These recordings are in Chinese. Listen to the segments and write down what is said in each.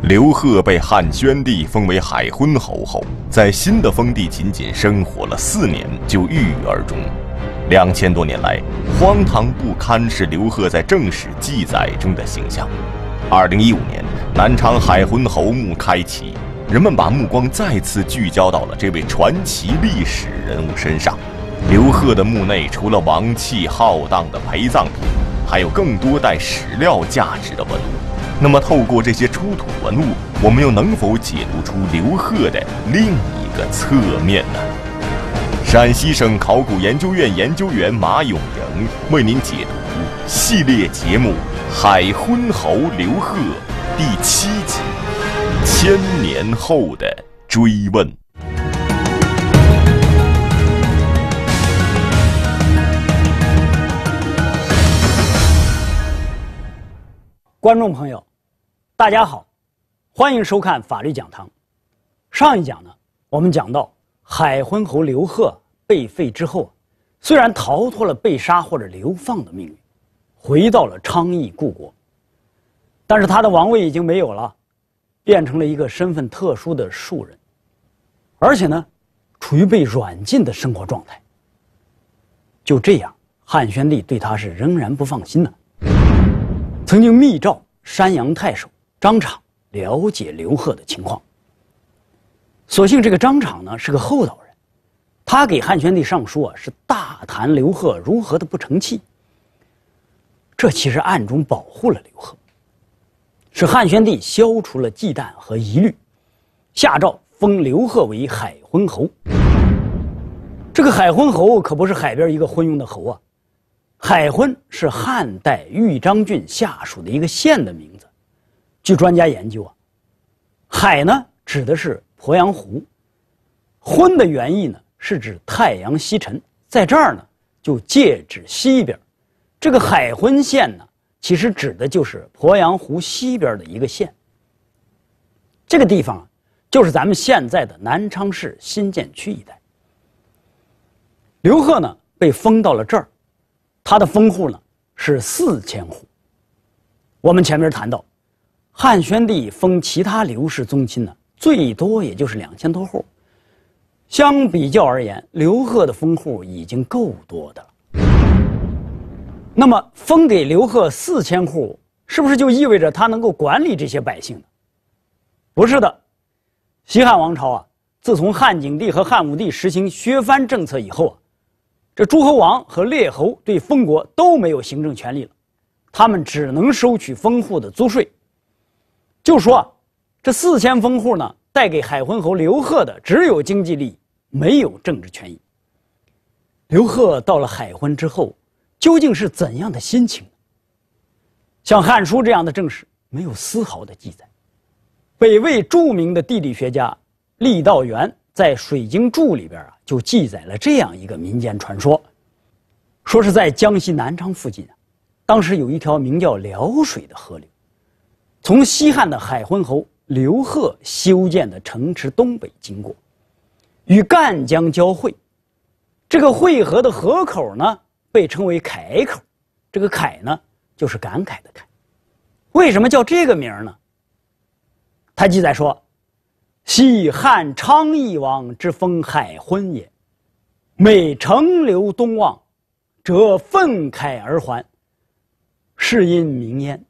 刘贺被汉宣帝封为海昏侯后，在新的封地仅仅生活了4年就郁郁而终。2000多年来，荒唐不堪是刘贺在正史记载中的形象。2015年，南昌海昏侯墓开启，人们把目光再次聚焦到了这位传奇历史人物身上。刘贺的墓内除了王气浩荡的陪葬品，还有更多带史料价值的文物。那么，透过这些出土文物，我们又能否解读出刘贺的另一个侧面呢？陕西省考古研究院研究员马永莹为您解读系列节目《海昏侯刘贺》第7集：1000年后的追问。 观众朋友，大家好，欢迎收看法律讲堂。上一讲呢，我们讲到海昏侯刘贺被废之后，虽然逃脱了被杀或者流放的命运，回到了昌邑故国，但是他的王位已经没有了，变成了一个身份特殊的庶人，而且呢，处于被软禁的生活状态。就这样，汉宣帝对他是仍然不放心呢。曾经密诏山阳太守张敞了解刘贺的情况。所幸这个张敞呢是个厚道人，他给汉宣帝上书是大谈刘贺如何的不成器。这其实暗中保护了刘贺，使汉宣帝消除了忌惮和疑虑，下诏封刘贺为海昏侯。这个海昏侯可不是海边一个昏庸的侯啊。海昏是汉代豫章郡下属的一个县的名字。据专家研究海呢指的是鄱阳湖，昏的原意呢是指太阳西沉，在这儿呢就借指西边。这个海昏县呢，其实指的就是鄱阳湖西边的一个县。这个地方就是咱们现在的南昌市新建区一带。刘贺呢被封到了这儿。他的封户呢是4000户。我们前面谈到，汉宣帝封其他刘氏宗亲呢，最多也就是2000多户。相比较而言，刘贺的封户已经够多的了。那么，封给刘贺4000户，是不是就意味着他能够管理这些百姓呢？不是的。西汉王朝自从汉景帝和汉武帝实行削藩政策以后这诸侯王和列侯对封国都没有行政权力了，他们只能收取封户的租税。就说这4000封户呢，带给海昏侯刘贺的只有经济利益，没有政治权益。刘贺到了海昏之后，究竟是怎样的心情呢？像《汉书》这样的正史没有丝毫的记载。北魏著名的地理学家郦道元在《水经注》里边就记载了这样一个民间传说，说是在江西南昌附近当时有一条名叫辽水的河流，从西汉的海昏侯刘贺修建的城池东北经过，与赣江交汇。这个汇合的河口呢，被称为凯口。这个凯呢，就是感慨的慨。为什么叫这个名呢？他记载说，系汉昌邑王之封海昏也，每乘流东望，则愤慨而还，是因名焉。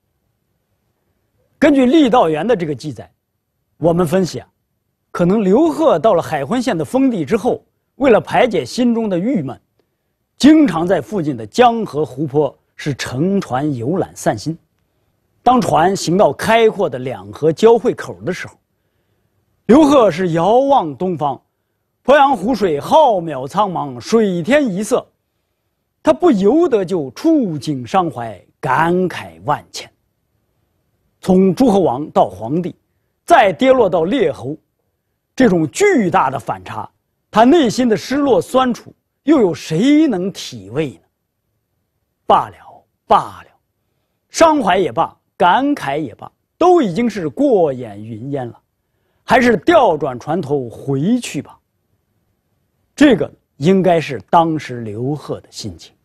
根据郦道元的这个记载，我们分析可能刘贺到了海昏县的封地之后，为了排解心中的郁闷，经常在附近的江河湖泊是乘船游览散心。当船行到开阔的两河交汇口的时候，刘贺是遥望东方，鄱阳湖水浩渺苍茫，水天一色，他不由得就触景伤怀，感慨万千。从诸侯王到皇帝，再跌落到列侯，这种巨大的反差，他内心的失落酸楚，又有谁能体味呢？罢了，伤怀也罢，感慨也罢，都已经是过眼云烟了，还是调转船头回去吧。这个应该是当时刘贺的心情。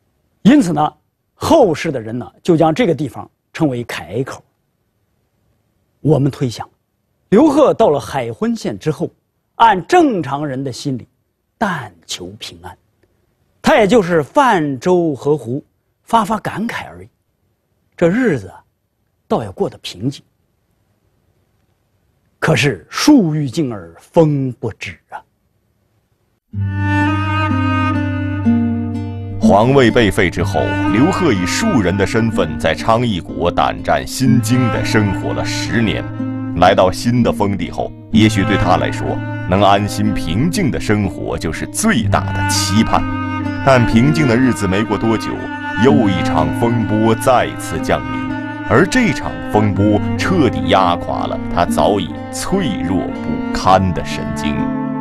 因此呢，后世的人呢就将这个地方称为凯口。 我们推想，刘贺到了海昏县之后，按正常人的心理，但求平安，他也就是泛舟河湖，发感慨而已。这日子倒也过得平静。可是树欲静而风不止啊！ 皇位被废之后，刘贺以庶人的身份在昌邑国胆战心惊地生活了10年。来到新的封地后，也许对他来说，能安心平静的生活就是最大的期盼。但平静的日子没过多久，又一场风波再次降临，而这场风波彻底压垮了他早已脆弱不堪的神经。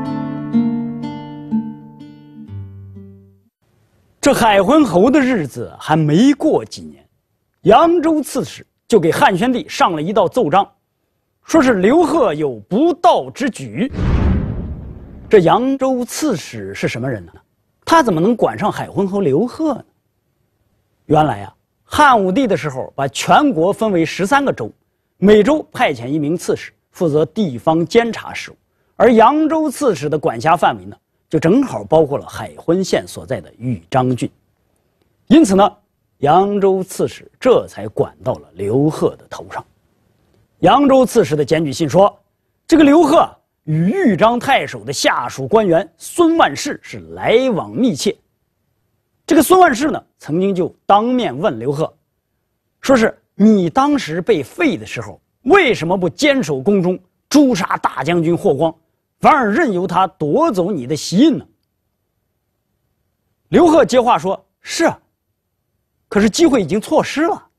这海昏侯的日子还没过几年，扬州刺史就给汉宣帝上了一道奏章，说是刘贺有不道之举。这扬州刺史是什么人呢？他怎么能管上海昏侯刘贺呢？原来啊，汉武帝的时候把全国分为13个州，每州派遣一名刺史负责地方监察事务，而扬州刺史的管辖范围呢，就正好包括了海昏县所在的豫章郡。因此呢，扬州刺史这才管到了刘贺的头上。扬州刺史的检举信说，这个刘贺与豫章太守的下属官员孙万世是来往密切。这个孙万世呢，曾经就当面问刘贺，说是你当时被废的时候，为什么不坚守宫中，诛杀大将军霍光，反而任由他夺走你的席印呢？刘贺接话说，是啊，可是机会已经错失了。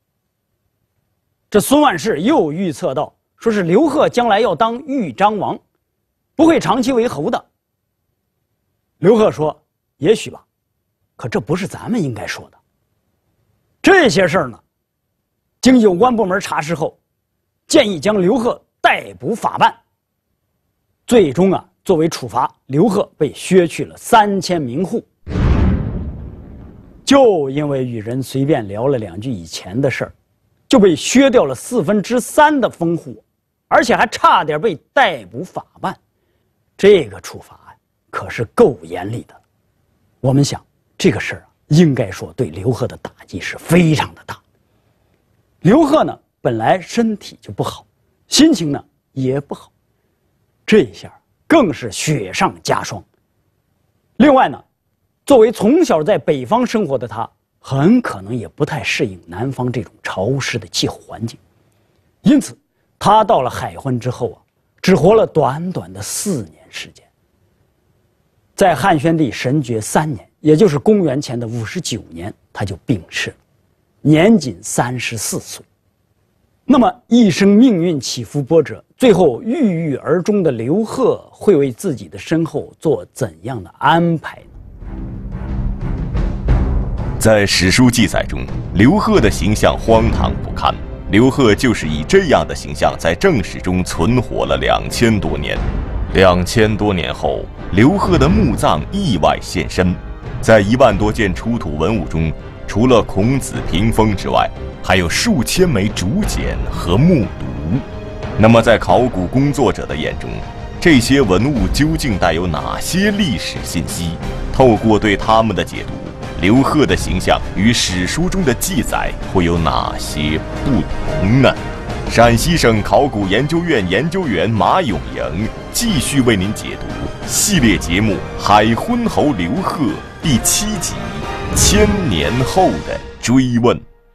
这孙万世又预测到，说是刘贺将来要当豫章王，不会长期为侯的。刘贺说，也许吧，可这不是咱们应该说的。这些事儿呢，经有关部门查实后，建议将刘贺逮捕法办。最终啊，作为处罚，刘贺被削去了3000名户。就因为与人随便聊了2句以前的事儿，就被削掉了3/4的封户，而且还差点被逮捕法办。这个处罚可是够严厉的。我们想，这个事儿应该说对刘贺的打击是非常的大。刘贺呢，本来身体就不好，心情呢也不好，这一下更是雪上加霜。另外呢，作为从小在北方生活的他，很可能也不太适应南方这种潮湿的气候环境，因此他到了海昏之后啊，只活了短短的4年时间。在汉宣帝神爵3年，也就是公元前的59年，他就病逝了，年仅34岁。那么一生命运起伏波折，最后郁郁而终的刘贺会为自己的身后做怎样的安排呢？ 在史书记载中，刘贺的形象荒唐不堪。刘贺就是以这样的形象在正史中存活了2000多年。2000多年后，刘贺的墓葬意外现身。在1万多件出土文物中，除了孔子屏风之外，还有数千枚竹简和木牍。那么在考古工作者的眼中，这些文物究竟带有哪些历史信息？透过对他们的解读，刘贺的形象与史书中的记载会有哪些不同呢？陕西省考古研究院研究员马永莹继续为您解读系列节目《海昏侯刘贺》第7集《1000年后的追问》。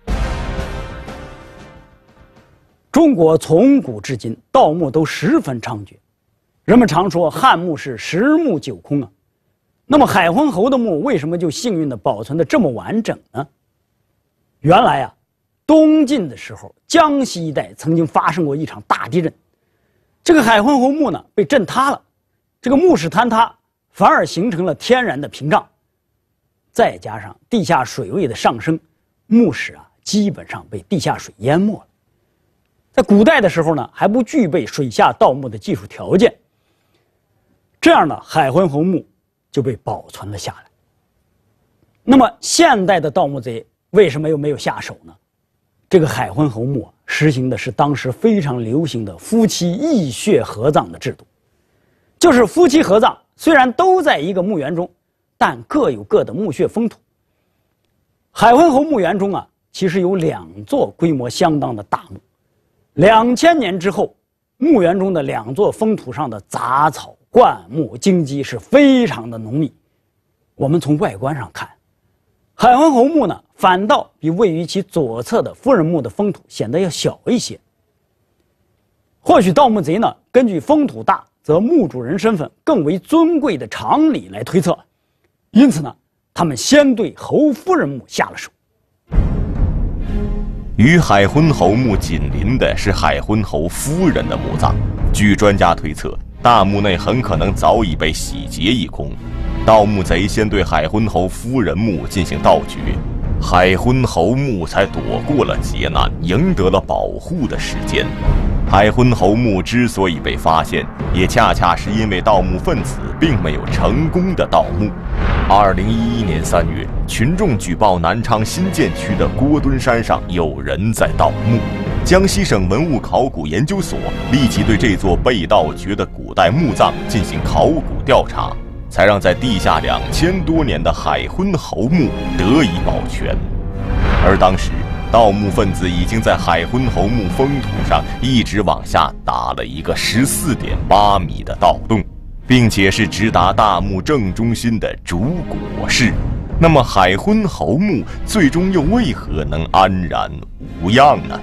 中国从古至今盗墓都十分猖獗，人们常说汉墓是10墓9空啊。那么海昏侯的墓为什么就幸运地保存得这么完整呢？原来啊，东晋的时候，江西一带曾经发生过一场大地震，这个海昏侯墓呢被震塌了，这个墓室坍塌，反而形成了天然的屏障，再加上地下水位的上升，墓室啊基本上被地下水淹没了。在古代的时候呢，还不具备水下盗墓的技术条件，这样的海昏侯墓就被保存了下来。那么现代的盗墓贼为什么又没有下手呢？这个海昏侯墓实行的是当时非常流行的夫妻异穴合葬的制度，就是夫妻合葬，虽然都在一个墓园中，但各有各的墓穴封土。海昏侯墓园中啊，其实有2座规模相当的大墓。2000年之后，墓园中的2座封土上的杂草、灌木、荆棘是非常的浓密。我们从外观上看，海昏侯墓呢，反倒比位于其左侧的夫人墓的封土显得要小一些。或许盗墓贼呢，根据封土大则墓主人身份更为尊贵的常理来推测，因此呢，他们先对侯夫人墓下了手。 与海昏侯墓紧邻的是海昏侯夫人的墓葬，据专家推测，大墓内很可能早已被洗劫一空。盗墓贼先对海昏侯夫人墓进行盗掘，海昏侯墓才躲过了劫难，赢得了保护的时间。海昏侯墓之所以被发现，也恰恰是因为盗墓分子并没有成功的盗墓。2011年3月，群众举报南昌新建区的郭墩山上有人在盗墓，江西省文物考古研究所立即对这座被盗掘的古代墓葬进行考古调查，才让在地下2000多年的海昏侯墓得以保全。而当时，盗墓分子已经在海昏侯墓封土上一直往下打了一个14.8米的盗洞，并且是直达大墓正中心的主椁室。那么海昏侯墓最终又为何能安然无恙呢？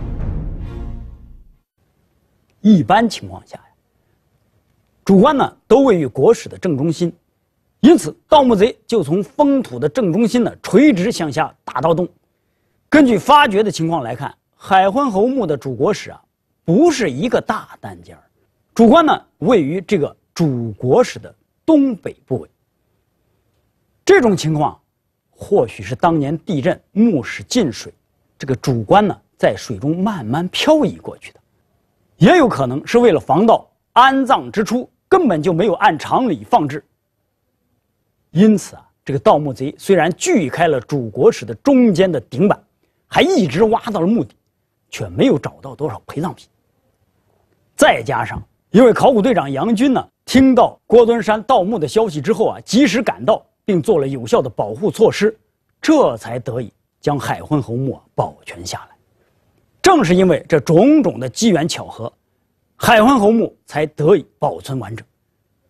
一般情况下，主棺呢都位于椁室的正中心，因此盗墓贼就从封土的正中心呢垂直向下打盗洞。根据发掘的情况来看，海昏侯墓的主椁室啊不是一个大单间，主棺呢位于这个主椁室的东北部位。这种情况或许是当年地震墓室进水，这个主棺呢在水中慢慢漂移过去的，也有可能是为了防盗，安葬之初根本就没有按常理放置。因此啊，这个盗墓贼虽然锯开了主椁室的中间的顶板，还一直挖到了墓底，却没有找到多少陪葬品。再加上因为考古队长杨军呢听到郭墩山盗墓的消息之后啊，及时赶到，并做了有效的保护措施，这才得以将海昏侯墓保全下来。正是因为这种种的机缘巧合，海昏侯墓才得以保存完整。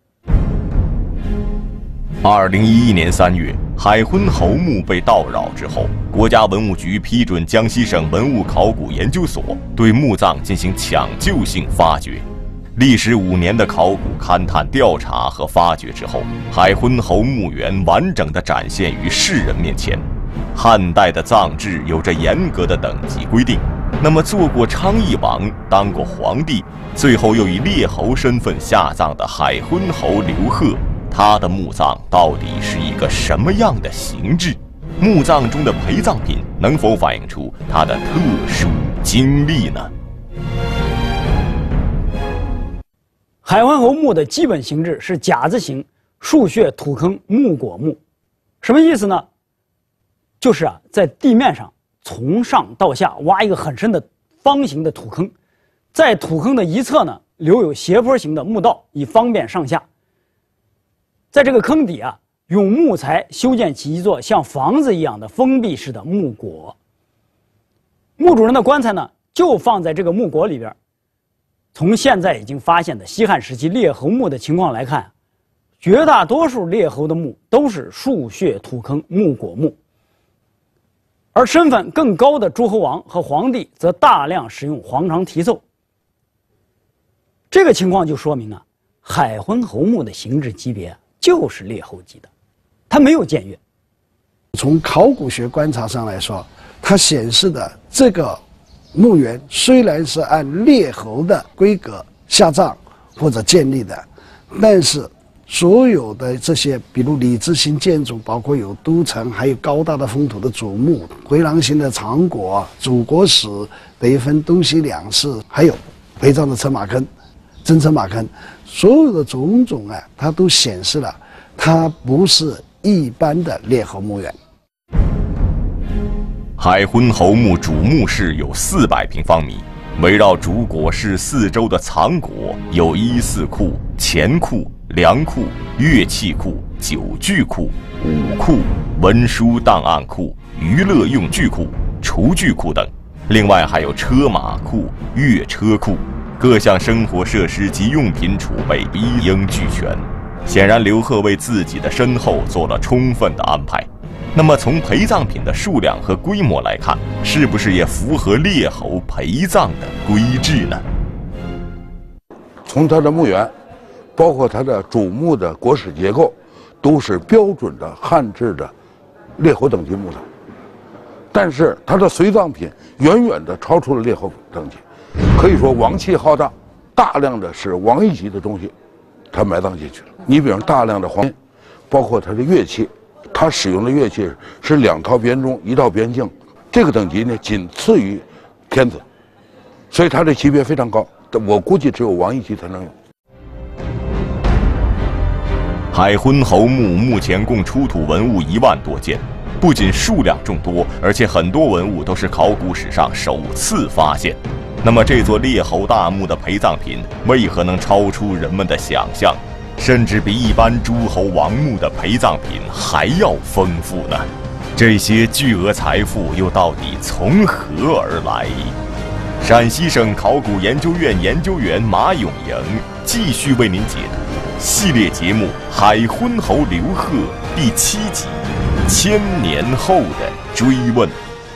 2011年3月，海昏侯墓被盗扰之后，国家文物局批准江西省文物考古研究所对墓葬进行抢救性发掘。历时5年的考古勘探调查和发掘之后，海昏侯墓园完整地展现于世人面前。汉代的葬制有着严格的等级规定，那么做过昌邑王、当过皇帝，最后又以列侯身份下葬的海昏侯刘贺，他的墓葬到底是一个什么样的形制？墓葬中的陪葬品能否反映出他的特殊经历呢？ 海昏侯墓的基本形制是甲字形竖穴土坑木椁墓，什么意思呢？就是啊，在地面上从上到下挖一个很深的方形的土坑，在土坑的一侧呢留有斜坡形的墓道，以方便上下。在这个坑底啊，用木材修建起一座像房子一样的封闭式的墓椁。墓主人的棺材呢，就放在这个墓椁里边。从现在已经发现的西汉时期列侯墓的情况来看，绝大多数列侯的墓都是竖穴土坑木椁墓，而身份更高的诸侯王和皇帝则大量使用黄肠题凑。这个情况就说明啊，海昏侯墓的形制级别就是列侯级的，它没有僭越。 从考古学观察上来说，它显示的这个墓园虽然是按列侯的规格下葬或者建立的，但是所有的这些，比如礼字形建筑，包括有都城，还有高大的封土的主墓、回廊形的长椁、主椁室，北分东西2室，还有陪葬的车马坑、真车马坑，所有的种种啊，它都显示了它不是一般的列侯墓园。 海昏侯墓主墓室有400平方米，围绕主椁室4周的藏椁有衣祀库、钱库、粮库、乐器库、酒具库、武库、文书档案库、娱乐用具库、厨具库等，另外还有车马库、乐车库，各项生活设施及用品储备一应俱全。显然，刘贺为自己的身后做了充分的安排。那么，从陪葬品的数量和规模来看，是不是也符合列侯陪葬的规制呢？ 从他的墓园，包括他的主墓的椁室结构，都是标准的汉制的列侯等级墓葬。但是他的随葬品远远的超出了列侯等级，可以说王气浩荡，大量的是王一级的东西，他埋葬进去了。你比如大量的黄金，包括他的乐器。他使用的乐器是2套编钟1套编磬，这个等级呢仅次于天子，所以他的级别非常高。我估计只有王一级才能有。 海昏侯墓目前共出土文物1万多件，不仅数量众多，而且很多文物都是考古史上首次发现。那么这座列侯大墓的陪葬品为何能超出人们的想象？甚至比一般诸侯王墓的陪葬品还要丰富呢？这些巨额财富又到底从何而来？陕西省考古研究院研究员马永莹继续为您解读系列节目《海昏侯刘贺》第7集：1000年后的追问。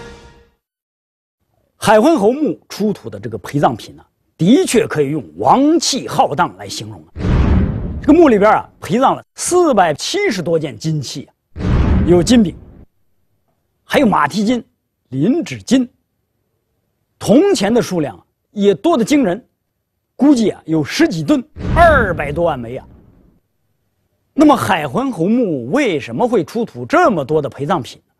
海昏侯墓出土的这个陪葬品呢，的确可以用王气浩荡来形容了。这个墓里边陪葬了470多件金器，有金饼，还有马蹄金、磷脂金，铜钱的数量也多得惊人，估计有10几吨，200多万枚。那么海昏侯墓为什么会出土这么多的陪葬品？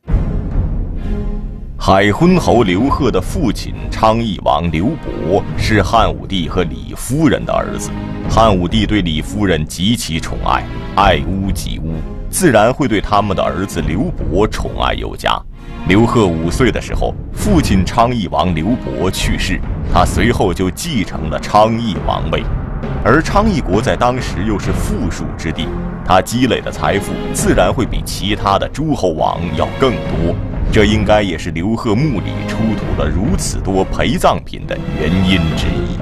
海昏侯刘贺的父亲昌邑王刘伯是汉武帝和李夫人的儿子。汉武帝对李夫人极其宠爱，爱屋及乌，自然会对他们的儿子刘伯宠爱有加。刘贺5岁的时候，父亲昌邑王刘伯去世，他随后就继承了昌邑王位。而昌邑国在当时又是富庶之地，他积累的财富自然会比其他的诸侯王要更多。这应该也是刘贺墓里出土了如此多陪葬品的原因之一。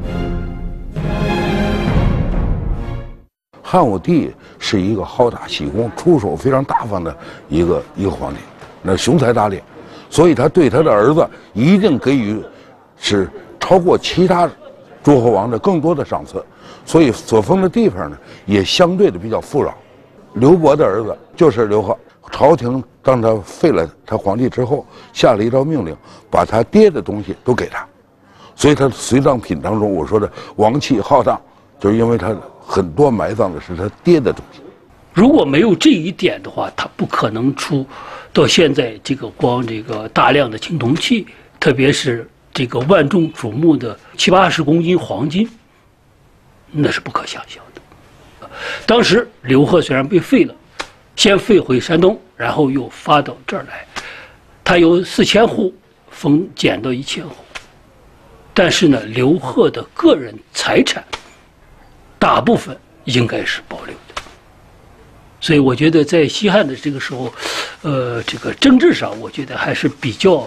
汉武帝是一个好大喜功、出手非常大方的一个皇帝，那雄才大略，所以他对他的儿子一定给予是超过其他诸侯王的更多的赏赐，所以所封的地方呢也相对的比较富饶。刘伯的儿子就是刘贺。朝廷当他废了他皇帝之后，下了一道命令，把他爹的东西都给他，所以他随葬品当中我说的王气浩荡，就是因为他很多埋葬的是他爹的东西。 如果没有这一点的话，他不可能出到现在这个光这个大量的青铜器，特别是这个万众瞩目的70-80公斤黄金，那是不可想象的。当时刘贺虽然被废了，先废回山东，然后又发到这儿来，他有4000户，减到1000户。但是呢，刘贺的个人财产大部分应该是保留的。所以我觉得在西汉的这个时候，这个政治上，我觉得还是比较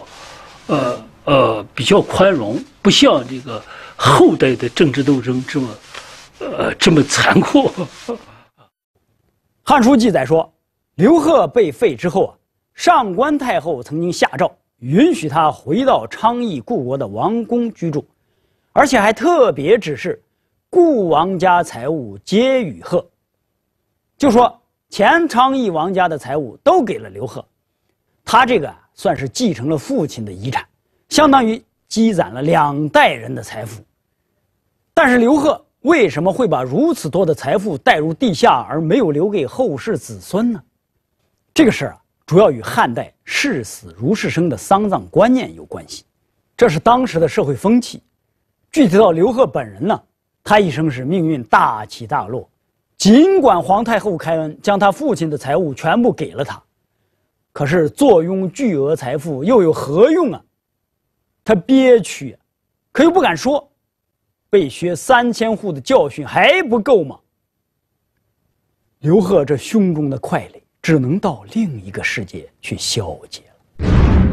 宽容，不像这个后代的政治斗争这么残酷。《 汉书》记载说，刘贺被废之后上官太后曾经下诏允许他回到昌邑故国的王宫居住，而且还特别指示故王家财物皆与贺，就说前昌邑王家的财物都给了刘贺，他这个算是继承了父亲的遗产，相当于积攒了2代人的财富。但是刘贺为什么会把如此多的财富带入地下，而没有留给后世子孙呢？这个事儿主要与汉代视死如是生的丧葬观念有关系，这是当时的社会风气。具体到刘贺本人呢，他一生是命运大起大落，尽管皇太后开恩将他父亲的财物全部给了他， 可是坐拥巨额财富又有何用啊？他憋屈，可又不敢说。被削3000户的教训还不够吗？刘贺这胸中的快垒只能到另一个世界去消解了。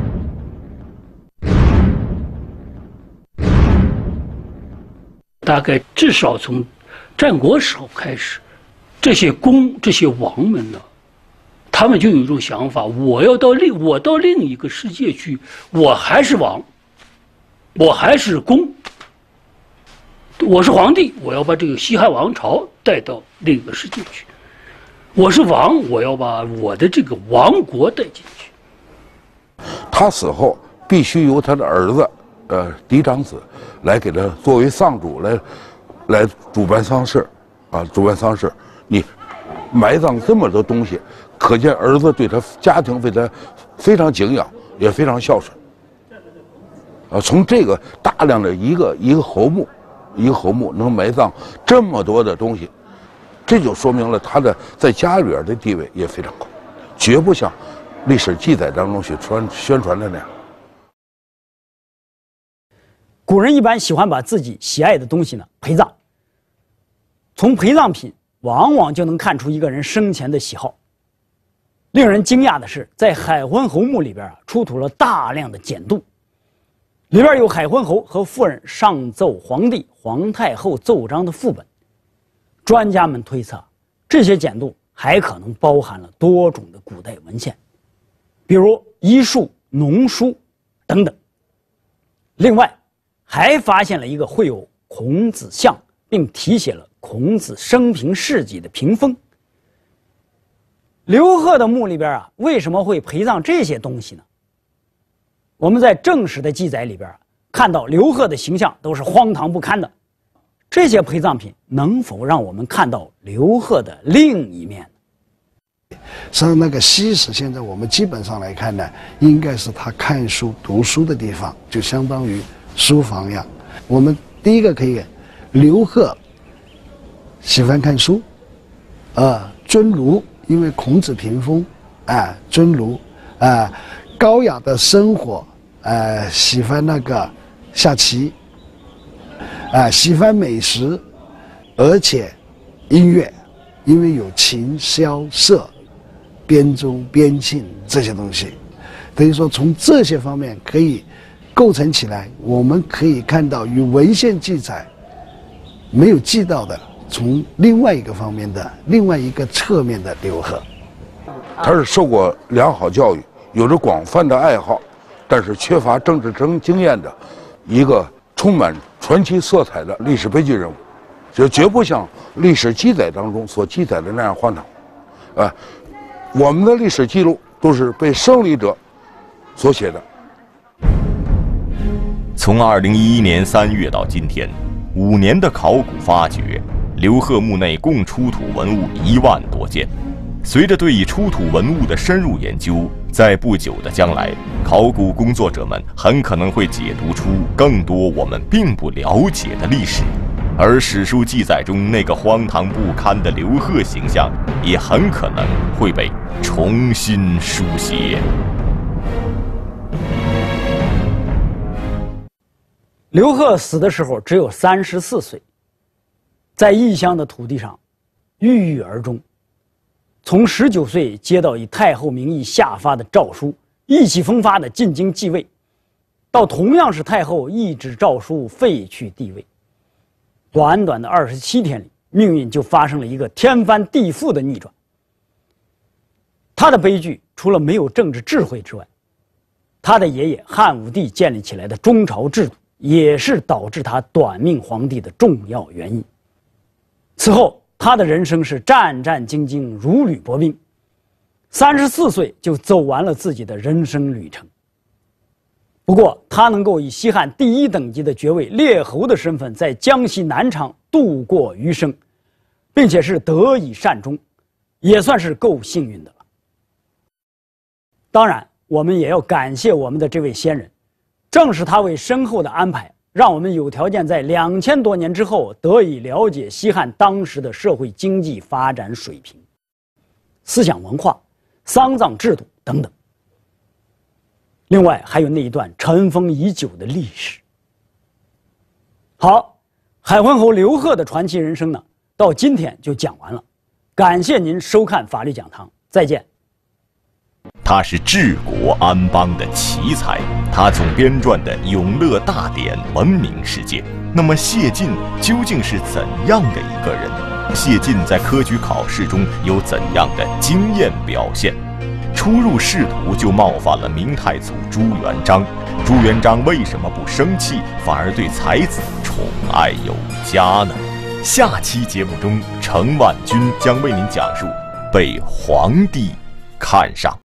大概至少从战国时候开始，这些公、这些王们呢，他们就有一种想法：我到另一个世界去，我还是王，我还是公，我是皇帝，我要把这个西汉王朝带到另一个世界去；我是王，我要把我的这个王国带进去。 他死后必须由他的儿子，嫡长子来给他作为丧主来主办丧事，主办丧事。你埋葬这么多东西，可见儿子对他家庭非常敬仰，也非常孝顺。从这个大量的一个侯墓能埋葬这么多的东西，这就说明了他在家里边的地位也非常高，绝不像历史记载当中宣传的那样。 古人一般喜欢把自己喜爱的东西呢陪葬，从陪葬品往往就能看出一个人生前的喜好。令人惊讶的是，在海昏侯墓里边出土了大量的简牍，里边有海昏侯和夫人上奏皇帝、皇太后奏章的副本。专家们推测，这些简牍还可能包含了多种的古代文献，比如医术、农书等等。另外，还发现了一个绘有孔子像并题写了孔子生平事迹的屏风。刘贺的墓里边为什么会陪葬这些东西呢？我们在正史的记载里边看到刘贺的形象都是荒唐不堪的，这些陪葬品能否让我们看到刘贺的另一面呢？ 实际上那个西史现在我们基本上来看呢，应该是他看书读书的地方，就相当于书房一样。我们第一个可以，刘贺喜欢看书，尊儒，因为孔子屏风，尊儒，高雅的生活，喜欢那个下棋，喜欢美食，而且音乐，因为有琴、箫、瑟、编钟、编磬这些东西，等于说从这些方面可以构成起来，我们可以看到与文献记载没有记到的，从另外一个方面的另外一个侧面的刘贺。 他是受过良好教育，有着广泛的爱好，但是缺乏政治经验的一个充满传奇色彩的历史悲剧人物，就绝不像历史记载当中所记载的那样荒唐。我们的历史记录都是被胜利者所写的。 从2011年3月到今天，5年的考古发掘，刘贺墓内共出土文物1万多件。随着对出土文物的深入研究，在不久的将来，考古工作者们很可能会解读出更多我们并不了解的历史，而史书记载中那个荒唐不堪的刘贺形象，也很可能会被重新书写。 刘贺死的时候只有34岁，在异乡的土地上郁郁而终。从19岁接到以太后名义下发的诏书，意气风发地进京继位，到同样是太后一纸诏书废去帝位，短短的27天里，命运就发生了一个天翻地覆的逆转。他的悲剧除了没有政治智慧之外，他的爷爷汉武帝建立起来的中朝制度也是导致他短命皇帝的重要原因。此后他的人生是战战兢兢，如履薄冰，34岁就走完了自己的人生旅程。不过他能够以西汉第1等级的爵位列侯的身份在江西南昌度过余生，并且是得以善终，也算是够幸运的了。当然我们也要感谢我们的这位先人，正是他为身后的安排，让我们有条件在2000多年之后得以了解西汉当时的社会经济发展水平、思想文化、丧葬制度等等。 另外还有那一段尘封已久的历史。好，海昏侯刘贺的传奇人生呢，到今天就讲完了。感谢您收看法律讲堂，再见。 他是治国安邦的奇才，他总编撰的《永乐大典》闻名世界。那么谢晋究竟是怎样的一个人？谢晋在科举考试中有怎样的惊艳表现？初入仕途就冒犯了明太祖朱元璋，朱元璋为什么不生气，反而对才子宠爱有加呢？下期节目中，程万军将为您讲述被皇帝看上。